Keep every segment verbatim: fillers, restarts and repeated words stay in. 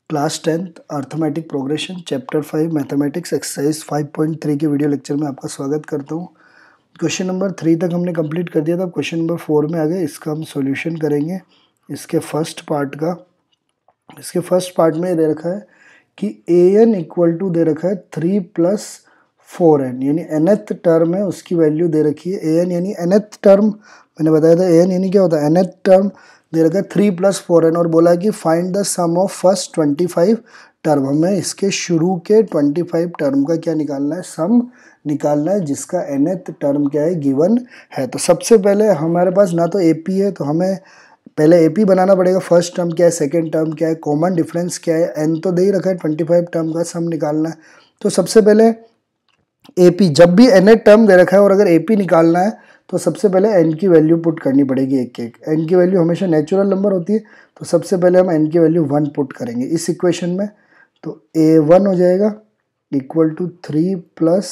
Class tenth arithmetic progression chapter five mathematics exercise five point three के video lecture में आपका स्वागत करता हूँ। क्वेश्चन नंबर थ्री तक हमने कंप्लीट कर दिया था। क्वेश्चन नंबर फोर में आ गए, इसका हम सॉल्यूशन करेंगे। इसके फर्स्ट पार्ट का इसके फर्स्ट पार्ट में दे रखा है कि ए एन इक्वल टू दे रखा है थ्री प्लस फोर एन, यानी एनथ टर्म है उसकी वैल्यू दे रखी है। ए एन यानी एनथ टर्म, मैंने बताया था ए एन यानी क्या होता है, एनथ टर्म दे रखा है थ्री प्लस फोर एन, और बोला कि find the sum of first twenty five term. हमें इसके शुरू के ट्वेंटी फाइव टर्म का क्या निकालना है, सम निकालना है, जिसका एनथ टर्म क्या है, गिवन है। तो सबसे पहले हमारे पास ना तो एपी है, तो हमें पहले एपी बनाना पड़ेगा। फर्स्ट टर्म क्या है, सेकेंड टर्म क्या है, कॉमन डिफरेंस क्या है, एन तो दे ही रखा है, ट्वेंटी फाइव टर्म का सम निकालना है। तो सबसे पहले एपी, जब भी एन टर्म दे रखा है और अगर एपी निकालना है तो सबसे पहले एन की वैल्यू पुट करनी पड़ेगी एक एक। एन की वैल्यू हमेशा नेचुरल नंबर होती है, तो सबसे पहले हम एन की वैल्यू वन पुट करेंगे इस इक्वेशन में। तो ए वन हो जाएगा equal to three plus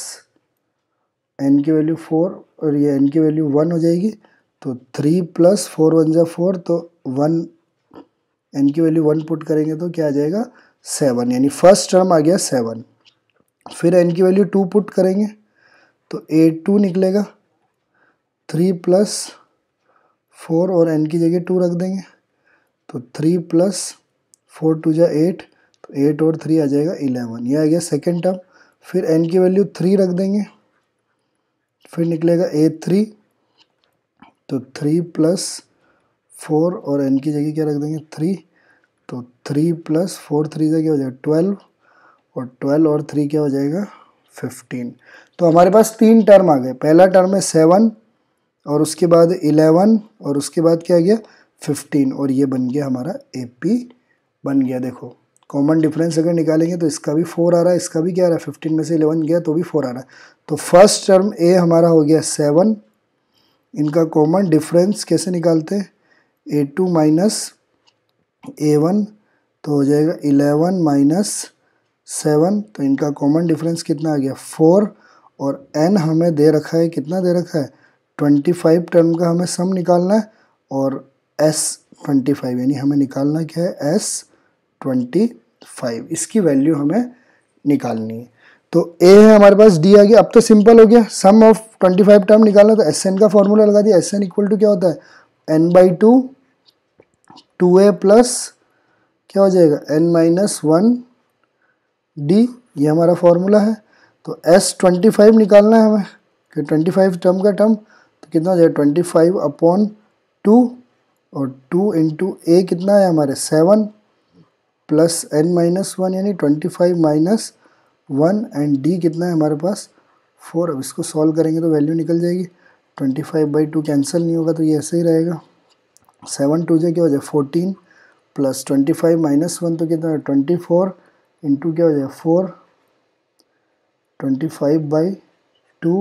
N की वैल्यू फोर, और ये एन की वैल्यू वन हो जाएगी। तो थ्री प्लस फोर वन जा फोर, तो वन, एन की वैल्यू वन पुट करेंगे तो क्या आ जाएगा, सेवन, यानी फर्स्ट टर्म आ गया सेवन। फिर एन की वैल्यू टू पुट करेंगे तो ए टू निकलेगा, थ्री प्लस फोर और एन की जगह टू रख देंगे, तो थ्री प्लस फोर टू जा एट, तो एट और थ्री आ जाएगा इलेवन, यह आ गया सेकेंड टर्म। फिर एन की वैल्यू थ्री रख देंगे, फिर निकलेगा ए थ्री, तो थ्री प्लस फोर और एन की जगह क्या रख देंगे, थ्री, तो थ्री प्लस फोर थ्री से क्या हो जाएगा ट्वेल्व, और ट्वेल्व और थ्री क्या हो जाएगा फिफ्टीन। तो हमारे पास तीन टर्म आ गए। पहला टर्म है सेवन, और उसके बाद इलेवन, और उसके बाद क्या आ गया फिफ्टीन, और ये बन गया हमारा एपी बन गया। देखो कॉमन डिफरेंस अगर निकालेंगे तो इसका भी फोर आ रहा है, इसका भी क्या आ रहा है, फिफ्टीन में से इलेवन गया तो भी फोर आ रहा है। तो फर्स्ट टर्म ए हमारा हो गया सेवन, इनका कॉमन डिफरेंस कैसे निकालते हैं, A two minus A one, तो हो जाएगा इलेवन माइनस सेवन, तो इनका कॉमन डिफरेंस कितना आ गया फोर, और एन हमें दे रखा है, कितना दे रखा है ट्वेंटी फाइव टर्म का हमें सम निकालना है, और एस ट्वेंटी फाइव, यानी हमें निकालना क्या है एस ट्वेंटी फाइव, इसकी वैल्यू हमें निकालनी है। तो ए है हमारे पास, डी आ गया। अब तो सिंपल हो गया, sum of twenty five term निकालना, तो एस एन का फॉर्मूला लगा दिया। एस एन इक्वल टू क्या होता है N by two, two A plus क्या हो जाएगा एन माइनस वन डी, ये हमारा फॉर्मूला है। तो एस ट्वेंटी फाइव निकालना है हमें, कि ट्वेंटी फाइव टर्म का टर्म, तो कितना हो जाएगा ट्वेंटी फाइव अपॉन टू, और टू इंटू ए कितना है हमारे seven, plus N minus one, यानी twenty five minus one, and D कितना है हमारे पास फोर। अब इसको सॉल्व करेंगे तो वैल्यू निकल जाएगी, twenty five by two cancel नहीं होगा तो ये ऐसे ही रहेगा, सेवन टू जो क्या हो जाए fourteen, plus twenty five minus one तो कितना है ट्वेंटी फोर, इंटू क्या हो जाएगा four, twenty five by two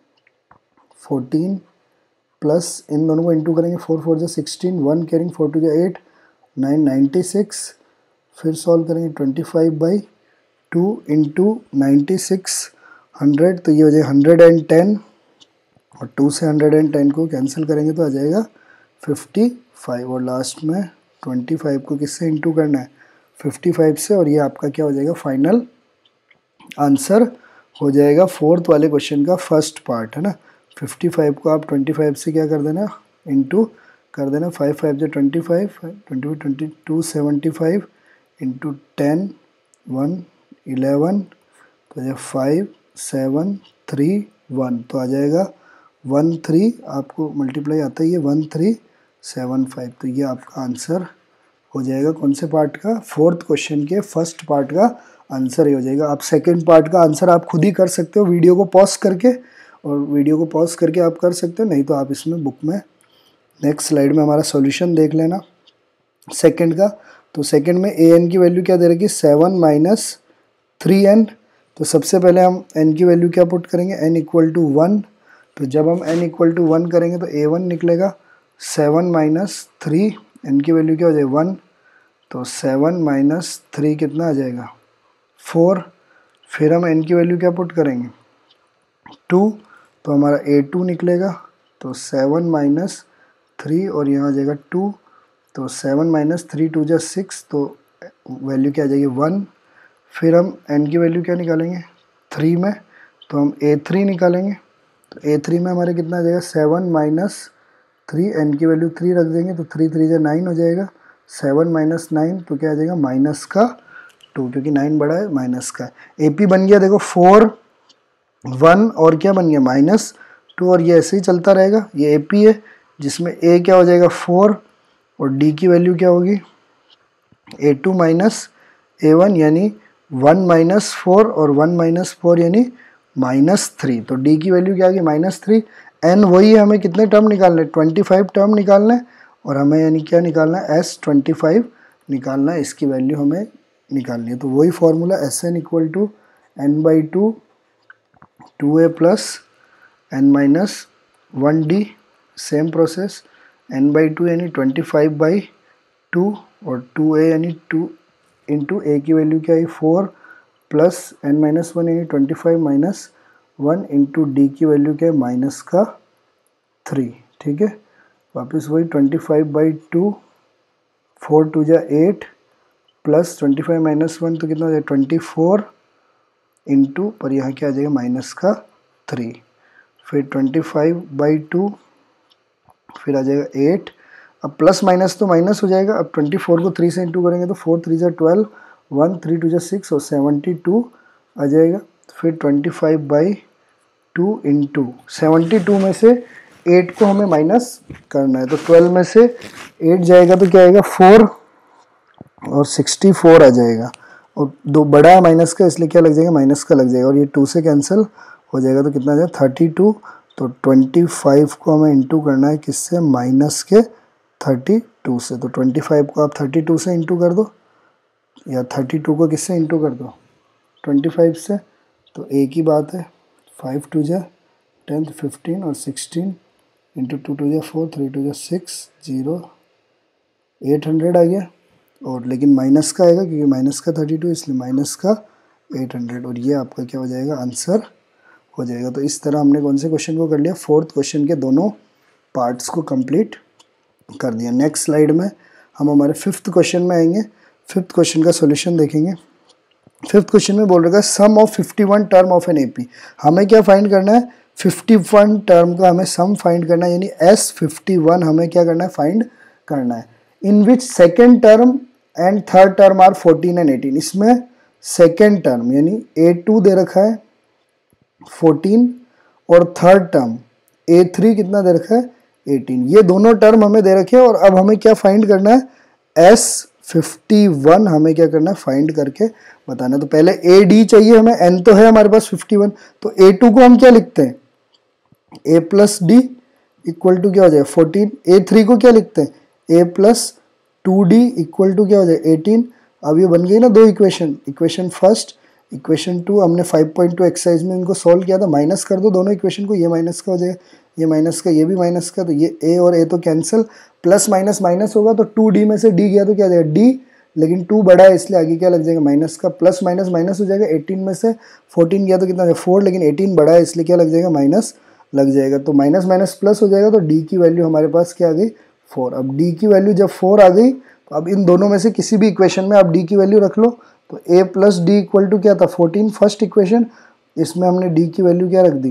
fourteen, plus इन दोनों को इंटू करेंगे, फोर फोर जो sixteen, one carrying four two जो एट, नाइन नाइन्टी सिक्स। फिर सॉल्व करेंगे twenty five by two into ninety six, hundred, तो ये हो जाएगा हंड्रेड एंड टेन, और टू से हंड्रेड एंड टेन को कैंसिल करेंगे तो आ जाएगा फिफ्टी फाइव, और लास्ट में ट्वेंटी फाइव को किससे इंटू करना है फिफ्टी फाइव से, और ये आपका क्या हो जाएगा फाइनल आंसर हो जाएगा फोर्थ वाले क्वेश्चन का फर्स्ट पार्ट है ना। फिफ्टी फाइव को आप ट्वेंटी फाइव से क्या कर देना इंटू कर देना, फाइव फाइव जो twenty five, twenty twenty two seventy five into ten, one eleven, तो ये फाइव सेवन थ्री वन, तो आ जाएगा वन थ्री, आपको मल्टीप्लाई आता है ये वन थ्री सेवन फाइव, तो ये आपका आंसर हो जाएगा कौन से पार्ट का, फोर्थ क्वेश्चन के फर्स्ट पार्ट का आंसर ही हो जाएगा। आप सेकंड पार्ट का आंसर आप खुद ही कर सकते हो वीडियो को पॉज करके, और वीडियो को पॉज करके आप कर सकते हो, नहीं तो आप इसमें बुक में नेक्स्ट स्लाइड में हमारा सॉल्यूशन देख लेना सेकंड का। तो सेकंड में ए एन की वैल्यू क्या दे रखी, सेवन माइनस थ्री एन। तो सबसे पहले हम एन की वैल्यू क्या पुट करेंगे, एन इक्वल टू वन, तो जब हम एन इक्वल टू वन करेंगे तो ए वन निकलेगा, सेवन माइनस थ्री, एन की वैल्यू क्या हो जाएगी वन, तो सेवन माइनस थ्री कितना आ जाएगा फोर। फिर हम एन की वैल्यू क्या पुट करेंगे टू, तो हमारा ए टू निकलेगा, तो सेवन माइनस थ्री, और यहाँ आ जाएगा टू, तो सेवन माइनस थ्री टू जा सिक्स, तो वैल्यू क्या आ जाएगी वन। फिर हम एन की वैल्यू क्या निकालेंगे थ्री में, तो हम ए थ्री निकालेंगे। तो ए थ्री में हमारे कितना आ जाएगा सेवन माइनस थ्री, एन की वैल्यू थ्री रख देंगे तो थ्री थ्री से नाइन हो जाएगा। सेवन माइनस नाइन तो क्या आ जाएगा माइनस का टू, क्योंकि नाइन बड़ा है माइनस का। ए पी बन गया देखो फोर वन और क्या बन गया माइनस टू, और ये ऐसे ही चलता रहेगा। ये ए पी है जिसमें ए क्या हो जाएगा फोर और डी की वैल्यू क्या होगी A two minus A one, यानी वन माइनस फोर और वन माइनस फोर यानी माइनस थ्री। तो डी की वैल्यू क्या आ गई माइनस थ्री। एन वही है, हमें कितने टर्म निकालने हैं ट्वेंटी फाइव टर्म निकालना है, और हमें यानी क्या निकालना है एस ट्वेंटी फाइव निकालना है, इसकी वैल्यू हमें निकालनी है। तो वही formula S N equal to N by two two A plus N minus one D, same process N by two यानी ट्वेंटी फाइव बाई टू और टू ए यानी टू इंटू ए की वैल्यू क्या है four plus N minus one यानी twenty five minus one into D की value क्या है माइनस का थ्री। ठीक है, वापस वही twenty five by two, four two जा eight plus twenty five minus one तो कितना हो जाएगा ट्वेंटी फोर इंटू, पर यहाँ क्या आ जाएगा माइनस का थ्री। फिर ट्वेंटी फाइव बाई टू, फिर आ जाएगा एट, अब प्लस माइनस तो माइनस हो जाएगा। अब ट्वेंटी फोर को थ्री से इंटू करेंगे तो फोर थ्री जा ट्वेल्व, वन थ्री टू जा सिक्स और सेवेंटी टू आ जाएगा। फिर twenty five by two into seventy two में से एट को हमें माइनस करना है, तो ट्वेल्व में से एट जाएगा तो क्या आएगा फोर और सिक्सटी फोर आ जाएगा, और दो बड़ा है माइनस का इसलिए क्या लग जाएगा माइनस का लग जाएगा, और ये टू से कैंसिल हो जाएगा तो कितना आ जाएगा थर्टी टू। तो ट्वेंटी फाइव को हमें इंटू करना है किससे माइनस के थर्टी टू से, तो ट्वेंटी फाइव को आप थर्टी टू से इंटू कर दो या थर्टी टू को किससे इंटू कर दो ट्वेंटी फाइव से, तो एक ही बात है फाइव टू जा टेन फिफ्टीन और सिक्सटीन इंटू टू टू जा फोर, थ्री टू जा सिक्स, जीरो, एट हंड्रेड आ गया। और लेकिन माइनस का आएगा क्योंकि माइनस का थर्टी टू इसलिए माइनस का एट हंड्रेड, और ये आपका क्या हो जाएगा आंसर हो जाएगा। तो इस तरह हमने कौन से क्वेश्चन को कर लिया फोर्थ क्वेश्चन के दोनों पार्ट्स को कंप्लीट कर दिया। नेक्स्ट स्लाइड में हम हमारे फिफ्थ क्वेश्चन में आएंगे, फिफ्थ क्वेश्चन का सॉल्यूशन देखेंगे। फिफ्थ क्वेश्चन में बोल रहा है sum of fifty one term of an AP. हमें क्या फाइंड करना है फिफ्टी वन टर्म का हमें सम फाइंड करना है, यानी एस फिफ्टी वन हमें क्या करना है फाइंड करना है। In which second term and third term are fourteen and eighteen. इसमें सेकेंड टर्म यानी ए टू दे रखा है फोर्टीन और थर्ड टर्म ए थ्री कितना दे रखा है एटीन, ये दोनों टर्म हमें दे रखे हैं। और अब हमें क्या फाइंड करना है एस फिफ्टी वन हमें क्या करना है फाइंड करके बताना है। तो पहले ए डी चाहिए हमें, एन तो है हमारे पास फिफ्टी वन, तो ए टू को हम क्या लिखते हैं a plus d equal to क्या हो जाएगा फोर्टीन, ए थ्री को क्या लिखते हैं a plus two d equal to क्या हो जाएगा एटीन। अब ये बन गई ना दो equation, equation first equation two, हमने फाइव पॉइंट टू एक्सरसाइज में इनको सॉल्व किया था। माइनस कर दो दोनों इक्वेशन को, ये माइनस का हो जाएगा ये माइनस का, ये भी माइनस का, तो ये ए और ए तो कैंसिल, प्लस माइनस माइनस होगा तो टू डी में से डी गया तो क्या आ जाएगा डी, लेकिन टू बड़ा है इसलिए आगे क्या लग जाएगा माइनस का, प्लस माइनस माइनस हो जाएगा, एटीन में से फोर्टीन गया तो कितना फोर, लेकिन एटीन बड़ा है इसलिए क्या लग जाएगा माइनस लग जाएगा, तो माइनस माइनस प्लस हो जाएगा, तो डी की वैल्यू हमारे पास क्या आ गई फोर। अब डी की वैल्यू जब फोर आ गई तो अब इन दोनों में से किसी भी इक्वेशन में आप डी की वैल्यू रख लो, तो a plus d equal to क्या था फोर्टीन फर्स्ट इक्वेशन, इसमें हमने डी की वैल्यू क्या रख दी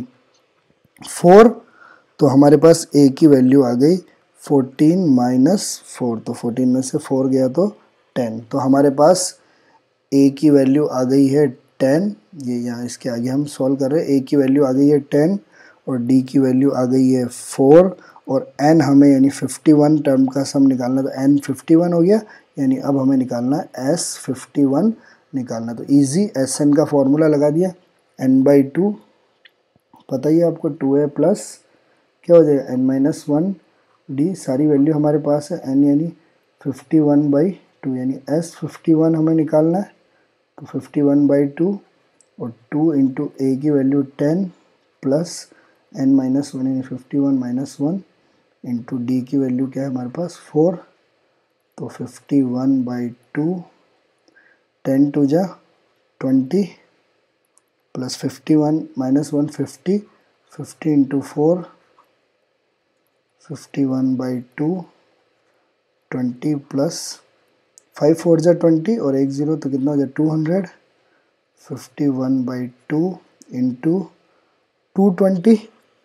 फोर, तो हमारे पास ए की वैल्यू आ गई फोर्टीन माइनस फोर, तो फोर्टीन में से फोर गया तो टेन, तो हमारे पास ए की वैल्यू आ गई है टेन। ये यहाँ इसके आगे हम सॉल्व कर रहे हैं, ए की वैल्यू आ गई है टेन और डी की वैल्यू आ गई है फोर, और एन हमें यानी फिफ्टी वन टर्म का सम निकालना, तो एन फिफ्टी वन हो गया, यानी अब हमें निकालना है एस फिफ्टी वन निकालना। तो इजी एस एन का फॉर्मूला लगा दिया, एन बाई टू पता ही है आपको, टू ए प्लस क्या हो जाएगा एन माइनस वन डी, सारी वैल्यू हमारे पास है, एन यानी फिफ्टी वन बाई टू, यानी एस फिफ्टी वन हमें निकालना है, तो फिफ्टी वन बाई टू और टू इंटू ए की value ten plus N minus one यानी fifty one minus one into D की वैल्यू क्या है हमारे पास फोर, तो fifty one by two, ten two जा twenty plus fifty one minus one fifty, fifty into four, fifty one by two, twenty plus five four जा twenty और एक ज़ीरो तो कितना हो जाए two hundred, fifty one by two into two twenty,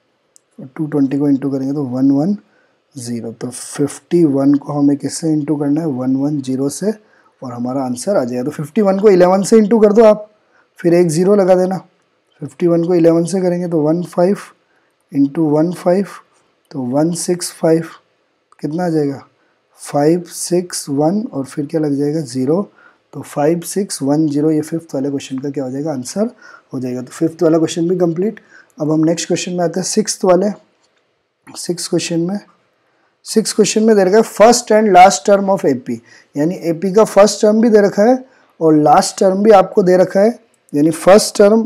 two twenty को into करेंगे तो वन वन ज़ीरो। तो फिफ्टी वन को हमें किससे इंटू करना है, वन वन ज़ीरो से, और हमारा आंसर आ जाएगा। तो फिफ्टी वन को इलेवन से इंटू कर दो आप, फिर एक ज़ीरो लगा देना। फिफ्टी वन को इलेवन से करेंगे तो one five into one five तो वन सिक्स फाइव, कितना आ जाएगा फाइव सिक्स वन, और फिर क्या लग जाएगा ज़ीरो। तो फाइव सिक्स वन ज़ीरो, ये फिफ्थ वाले क्वेश्चन का क्या हो जाएगा, आंसर हो जाएगा। तो फिफ्थ वाला क्वेश्चन भी कंप्लीट। अब हम नेक्स्ट क्वेश्चन में आते हैं, सिक्स्थ वाले। सिक्स क्वेश्चन में सिक्स क्वेश्चन में दे रखा है first and last term of AP, यानी एपी का फर्स्ट टर्म भी दे रखा है और लास्ट टर्म भी आपको दे रखा है। यानी फर्स्ट टर्म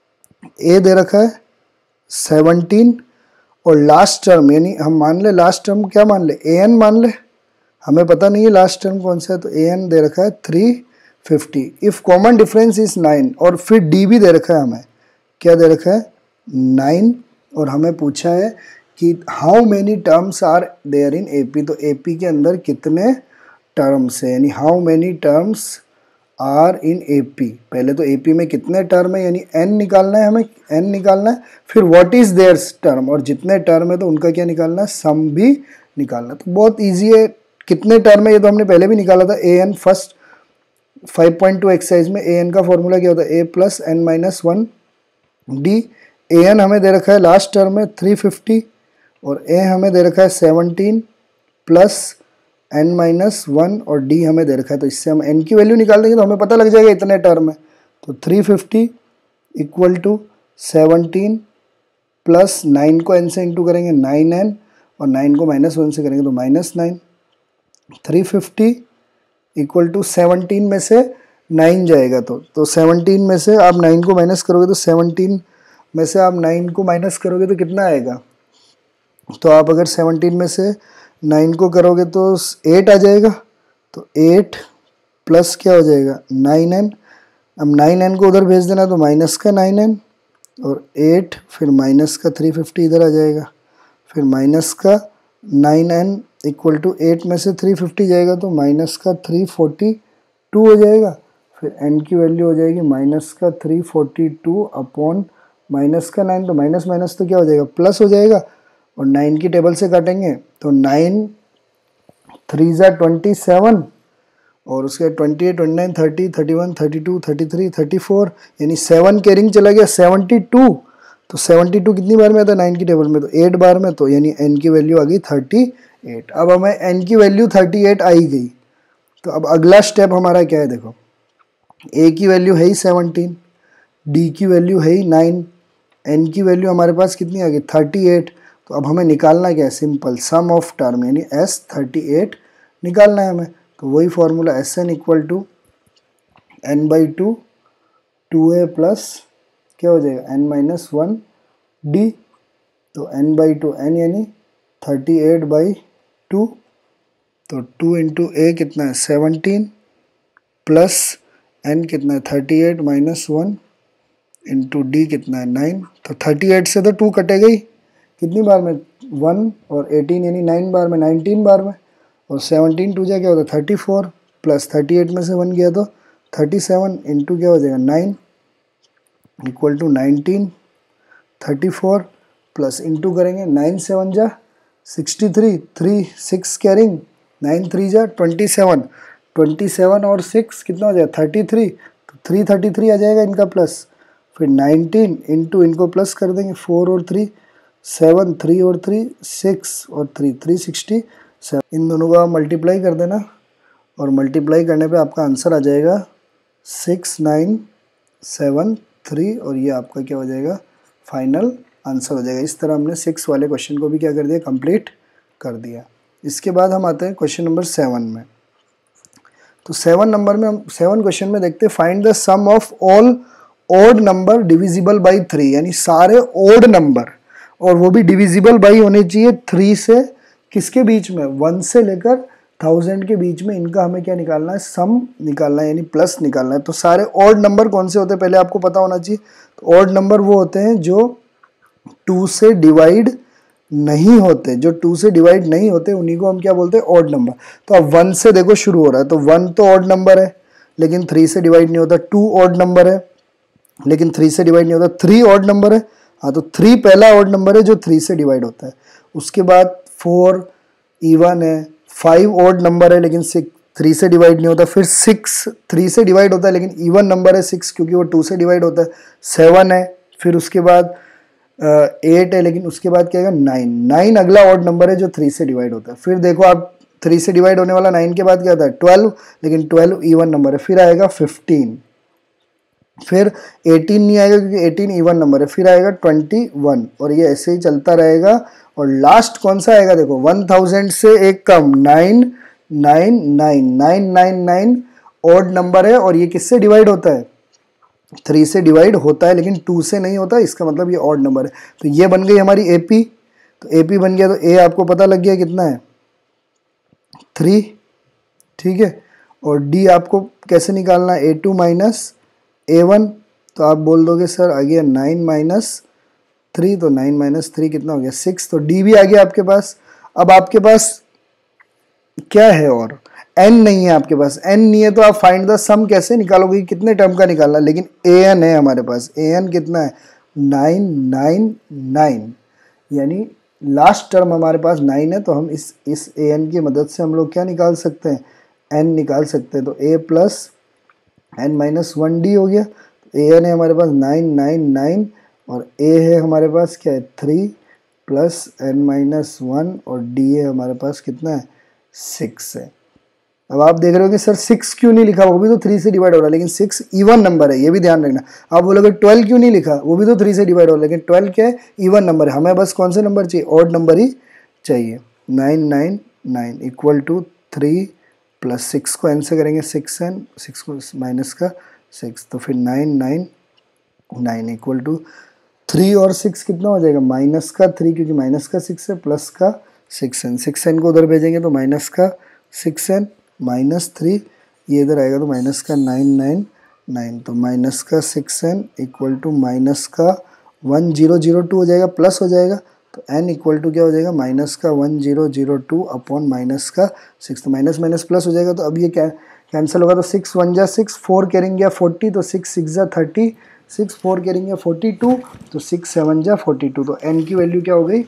ए दे रखा है सेवनटीन, और लास्ट टर्म यानी हम मान ले लास्ट टर्म क्या मान ले, ए एन मान ले, हमें पता नहीं है लास्ट टर्म कौन सा है, तो ए एन दे रखा है three fifty. If common difference is nine, और फिर डी भी दे रखा है, हमें क्या दे रखा है नाइन, और हमें पूछा है कि how many terms are there in AP. तो एपी के अंदर कितने टर्म्स है, यानी how many terms are in AP. पहले तो एपी में कितने टर्म है, यानी एन निकालना है, हमें एन निकालना है। फिर व्हाट इज देयर टर्म, और जितने टर्म है तो उनका क्या निकालना है, सम भी निकालना। तो बहुत इजी है, कितने टर्म है ये तो हमने पहले भी निकाला था। A n first five point two exercise में ए एन का फॉर्मूला क्या होता है, a plus N minus one d. A n हमें दे रखा है लास्ट टर्म में थ्री फिफ्टी, और ए हमें दे रखा है seventeen plus N minus one, और डी हमें दे रखा है। तो इससे हम एन की वैल्यू निकाल देंगे तो हमें पता लग जाएगा इतने टर्म है। तो three fifty equal to seventeen plus nine को एन से इंटू करेंगे नाइन एन, और नाइन को माइनस वन से करेंगे तो minus nine. Three fifty equal to seventeen में से नाइन जाएगा तो तो सेवनटीन में से आप नाइन को माइनस करोगे तो सेवनटीन में से आप नाइन को माइनस करोगे तो कितना आएगा, तो आप अगर सेवनटीन में से नाइन को करोगे तो एट आ जाएगा। तो एट प्लस क्या हो जाएगा नाइन एन, अब नाइन एन को उधर भेज देना तो माइनस का नाइन एन, और एट फिर माइनस का थ्री फिफ्टी इधर आ जाएगा, फिर माइनस का nine n equal to eight में से थ्री फिफ्टी जाएगा तो माइनस का थ्री फोर्टी टू हो जाएगा। फिर एन की वैल्यू हो जाएगी माइनस का three forty two upon minus का नाइन, तो माइनस माइनस तो क्या हो जाएगा प्लस हो जाएगा, और नाइन की टेबल से काटेंगे तो नाइन थ्री ज़ा ट्वेंटी सेवन, और उसके twenty eight twenty nine thirty thirty one thirty two thirty three thirty four, यानी सेवन कैरिंग चला गया सेवेंटी टू। तो सेवेंटी टू कितनी बार में आता है नाइन की टेबल में, तो एट बार में, तो यानी एन की वैल्यू आ गई थर्टी एट। अब हमें एन की वैल्यू थर्टी एट आई गई, तो अब अगला स्टेप हमारा क्या है, देखो ए की वैल्यू है ही सेवनटीन, डी की वैल्यू है ही नाइन, एन की वैल्यू हमारे पास कितनी आ गई थर्टी एट। तो अब हमें निकालना क्या है, सिंपल सम ऑफ टर्म यानी एस थर्टी एट निकालना है हमें। तो वही formula S N equal to N by two two A plus क्या हो जाएगा एन माइनस वन डी। तो एन बाई टू एन यानी थर्टी एट बाई टू, तो टू इंटू ए कितना है सेवनटीन प्लस एन कितना है thirty eight minus one into d कितना है नाइन। तो थर्टी एट से तो टू कटेगा ही, कितनी बार में वन, और एटीन यानी नाइन बार में नाइनटीन बार में, और सेवनटीन टू जा क्या होता है thirty four, plus thirty eight में से वन गया तो थर्टी सेवन इंटू क्या हो जाएगा nine equal to nineteen, thirty four plus into करेंगे नाइन सेवन जा sixty three, three six carrying, nine three जा ट्वेंटी सेवन, ट्वेंटी सेवन और सिक्स कितना हो जाएगा थर्टी थ्री, तो थ्री थर्टी थ्री आ जाएगा इनका प्लस, फिर नाइनटीन इंटू इनको प्लस कर देंगे फोर और थ्री सेवन, थ्री और थ्री सिक्स और थ्री थ्री सिक्सटी सेवन, इन दोनों का मल्टीप्लाई कर देना, और मल्टीप्लाई करने पे आपका आंसर आ जाएगा सिक्स नाइन सेवन थ्री, और ये आपका क्या हो जाएगा फाइनल आंसर हो जाएगा। इस तरह हमने सिक्स वाले क्वेश्चन को भी क्या कर दिया कंप्लीट कर दिया। इसके बाद हम आते हैं क्वेश्चन नंबर सेवन में। तो सेवन नंबर में हम सेवन क्वेश्चन में देखते हैं find the sum of all odd number divisible by three, यानी सारे ओड नंबर, और वो भी डिविजिबल बाई होने चाहिए थ्री से, किसके बीच में वन से लेकर थाउजेंड के बीच में, इनका हमें क्या निकालना है सम निकालना है यानी प्लस निकालना है। तो सारे ऑड नंबर कौन से होते हैं पहले आपको पता होना चाहिए। तो ऑड नंबर वो होते हैं जो टू से डिवाइड नहीं होते, जो टू से डिवाइड नहीं होते उन्हीं को हम क्या बोलते हैं, ऑड नंबर। तो अब वन से देखो शुरू हो रहा है, तो वन तो ऑड नंबर है लेकिन थ्री से डिवाइड नहीं होता, टू ऑड नंबर है लेकिन थ्री से डिवाइड नहीं होता, थ्री ऑड नंबर है, हाँ तो थ्री पहला ऑड नंबर है जो थ्री से डिवाइड होता है। उसके बाद फोर इवन है, फाइव ऑड नंबर है लेकिन सिक्स थ्री से डिवाइड नहीं होता, फिर सिक्स थ्री से डिवाइड होता है लेकिन इवन नंबर है सिक्स क्योंकि वो टू से डिवाइड होता है, सेवन है, फिर उसके बाद एट है लेकिन उसके बाद क्या आएगा, नाइन, नाइन अगला ऑड नंबर है जो थ्री से डिवाइड होता है। फिर देखो आप थ्री से डिवाइड होने वाला नाइन के बाद क्या आता है, ट्वेल्व, लेकिन ट्वेल्व इवन नंबर है, फिर आएगा फिफ्टीन, फिर एटीन नहीं आएगा क्योंकि एटीन इवन नंबर है, फिर आएगा ट्वेंटी वन, और ये ऐसे ही चलता रहेगा। और लास्ट कौन सा आएगा देखो, वन थाउजेंड से एक कम, nine nine nine nine nine nine odd number है और ये किससे डिवाइड होता है, थ्री से डिवाइड होता है लेकिन टू से नहीं होता, इसका मतलब ये ऑड नंबर है। तो ये बन गई हमारी एपी, तो एपी बन गया, तो ए आपको पता लग गया कितना है, थ्री, ठीक है। और डी आपको कैसे निकालना है, a two minus A one, तो आप बोल दोगे सर आ गया नाइन माइनस थ्री, तो नाइन माइनस थ्री कितना हो गया, सिक्स, तो डी भी आ गया आपके पास। अब आपके पास क्या है, और एन नहीं है आपके पास, एन नहीं है तो आप फाइंड द सम कैसे निकालोगे, कितने टर्म का निकालना, लेकिन ए एन है हमारे पास, ए एन कितना है, नाइन नाइन नाइन, यानी लास्ट टर्म हमारे पास नाइन है, तो हम इस इस ए एन की मदद से हम लोग क्या निकाल सकते हैं, एन निकाल सकते हैं। तो a plus N minus one d हो गया, ए एन है हमारे पास नाइन नाइन नाइन और ए है हमारे पास क्या है, three plus N minus one, और डी है हमारे पास कितना है, सिक्स है। अब आप देख रहे हो कि सर सिक्स क्यों नहीं लिखा, वो भी तो थ्री से डिवाइड हो रहा है लेकिन सिक्स इवन नंबर है, ये भी ध्यान रखना। आप बोलोगे ट्वेल्व क्यों नहीं लिखा, वो भी तो थ्री से डिवाइड हो रहा है लेकिन ट्वेल्व क्या है, इवन नंबर है, हमें बस कौन से नंबर चाहिए, ऑड नंबर ही चाहिए। Nine nine nine equal to three plus six को एन से करेंगे सिक्स एन, सिक्स को माइनस का सिक्स, तो फिर nine nine nine equal to three और सिक्स कितना हो जाएगा, माइनस का थ्री क्योंकि माइनस का सिक्स है, प्लस का सिक्स एन, सिक्स एन को उधर भेजेंगे तो माइनस का सिक्स एन माइनस थ्री, ये इधर आएगा तो माइनस का नाइन नाइन नाइन, तो माइनस का six n equal to minus का वन जीरो जीरो टू हो जाएगा, प्लस हो जाएगा, तो एन इक्वल टू क्या हो जाएगा, माइनस का one zero zero two upon minus का सिक्स, तो माइनस माइनस प्लस हो जाएगा। तो अब ये क्या कैंसिल होगा, तो सिक्स वन जा सिक्स, फोर करेंगे फोर्टी, तो सिक्स सिक्स जा थर्टी सिक्स, फोर करेंगे फोर्टी टू, तो सिक्स सेवन जा फोर्टी टू, तो एन की वैल्यू क्या हो गई,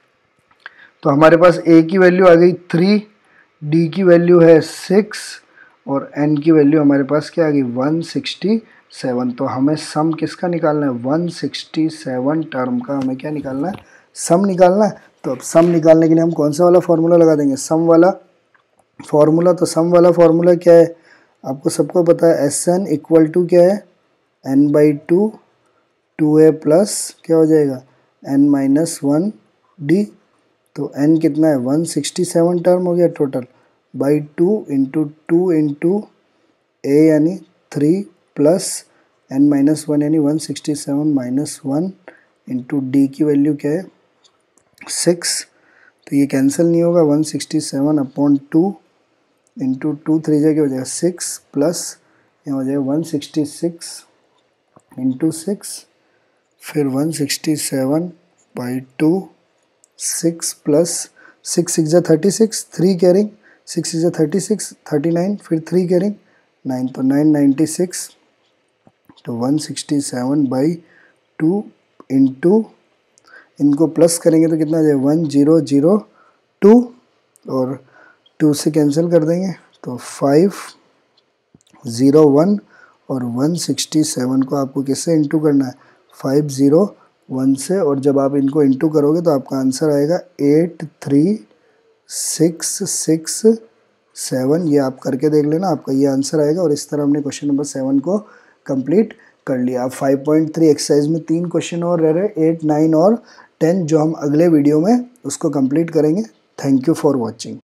तो हमारे पास ए की वैल्यू आ गई थ्री, डी की वैल्यू है सिक्स और एन की वैल्यू हमारे पास क्या आ गई, वन सिक्सटी सेवन। तो हमें सम किसका निकालना है, वन सिक्सटी सेवन टर्म का हमें क्या निकालना है, सम निकालना है। तो अब सम निकालने के लिए हम कौन सा वाला फॉर्मूला लगा देंगे, सम वाला फॉर्मूला। तो सम वाला फॉर्मूला क्या है, आपको सबको पता है, एस एन इक्वल टू क्या है, N by two two A plus क्या हो जाएगा, एन माइनस वन डी, तो n कितना है, वन सिक्सटी सेवन टर्म हो गया total, by two into two into a यानी three plus N minus one यानी one sixty seven minus one into D की वैल्यू क्या है, सिक्स, तो ये कैंसिल नहीं होगा, one sixty seven upon two into two three जगह हो जाएगा सिक्स, प्लस यहाँ हो जाएगा one sixty six into six, फिर one sixty seven by two, six plus six six जा thirty six, three carrying six six जा थर्टी सिक्स, थर्टी नाइन, फिर थ्री कैरिंग नाइन, तो नाइन नाइन्टी सिक्स, तो one sixty seven by two into इनको plus करेंगे तो कितना आ जाएगा, वन जीरो जीरो टू और टू से कैंसिल कर देंगे तो फाइव ज़ीरो वन, और वन सिक्सटी सेवन को आपको किससे इंटू करना है, फाइव ज़ीरो वन से, और जब आप इनको इंटू करोगे तो आपका आंसर आएगा eight three six six seven. ये आप करके देख लेना, आपका ये आंसर आएगा। और इस तरह हमने क्वेश्चन नंबर सेवन को कंप्लीट कर लिया। अब फाइव पॉइंट थ्री एक्सरसाइज में तीन क्वेश्चन और रह रहे, एट नाइन और टेन, जो हम अगले वीडियो में उसको कंप्लीट करेंगे। Thank you for watching.